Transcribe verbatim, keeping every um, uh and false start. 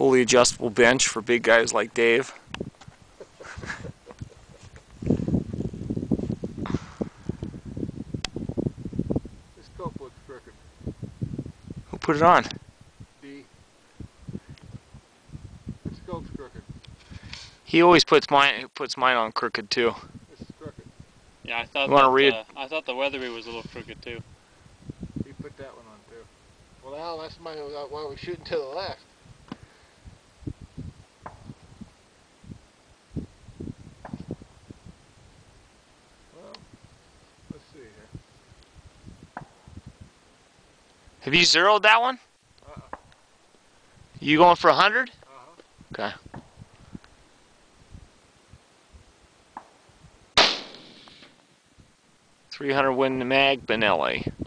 Fully adjustable bench for big guys like Dave. This scope looks crooked. Who put it on? D. The scope's crooked. He always puts mine puts mine on crooked too. This is crooked. Yeah, I thought You wanna that, read? Uh, I thought the Weatherby was a little crooked too. He put that one on too. Well, now that's my why we're shooting to the left. Well, let's see here. Have you zeroed that one? Uh-uh. You going for a hundred? Uh-huh. Okay. three hundred win the mag, Benelli.